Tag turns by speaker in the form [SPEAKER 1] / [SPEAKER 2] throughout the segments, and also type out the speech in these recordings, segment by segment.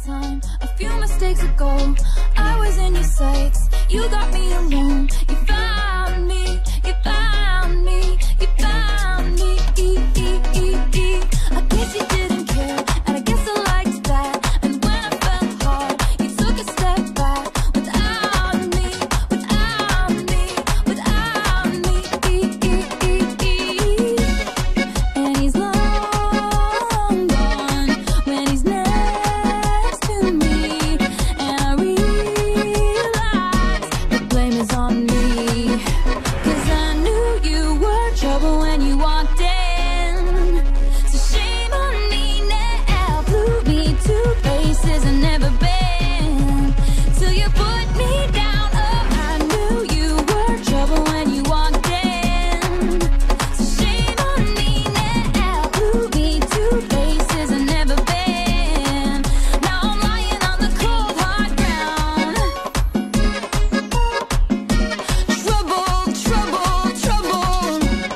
[SPEAKER 1] time, a few mistakes ago, I was in your sights. You got me alone. You found me. You found me. You found me. I guess you didn't care, and I guess I liked that. And when I fell hard, you took a step back. Without me, without me, without me. And he's long gone when he's next to me. And I realize the blame is on me. 'Cause I knew you were trouble when you walked in. So shame on me now. Blew me to places I've never been. Till you put me down. Oh, I knew you were trouble when you walked in. So shame on me now. Blew me to places I've never been. Now I'm lying on the cold hard ground. Trouble, trouble, trouble.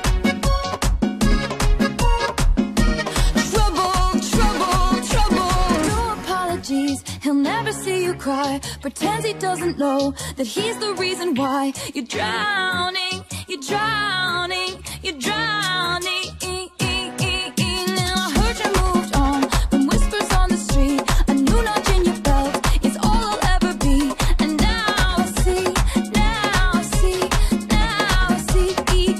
[SPEAKER 1] Trouble, trouble, trouble. No apologies, he'll never see you cry. Pretends he doesn't know that he's the reason why you're drowning, you're drowning, you're drowning. Now I heard you moved on from whispers on the street. A new notch in your belt is all I'll ever be. And now I see, now I see, now I see.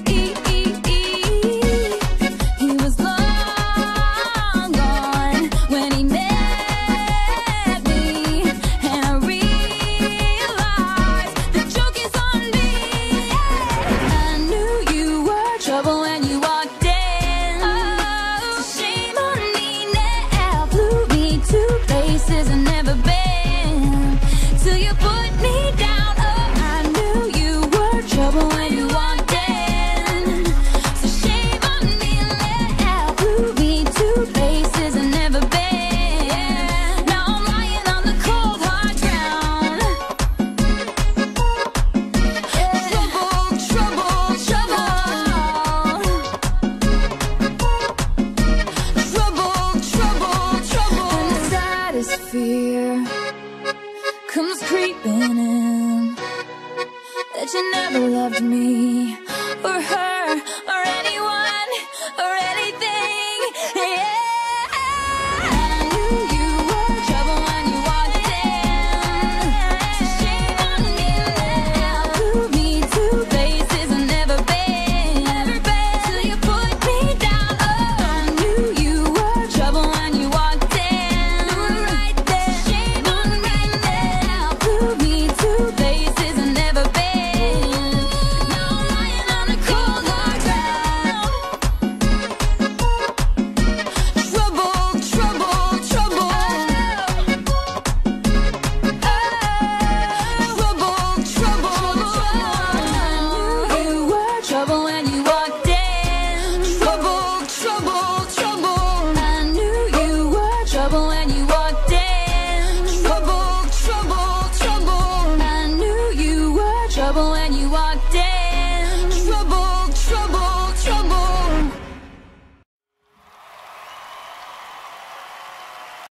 [SPEAKER 1] He was long gone when he met me. And I realized the joke is on me. I knew you were trouble when you walked in. So shame on me now. Blew me to places I've never been. Till you put me down. Oh, I knew you were trouble when you walked in. So shame on me now. Blew me to places I've never been. Now I'm lying on the cold hard ground. Trouble, trouble, trouble. Trouble, trouble, trouble. And the saddest fear comes creeping in, that you never loved me or her.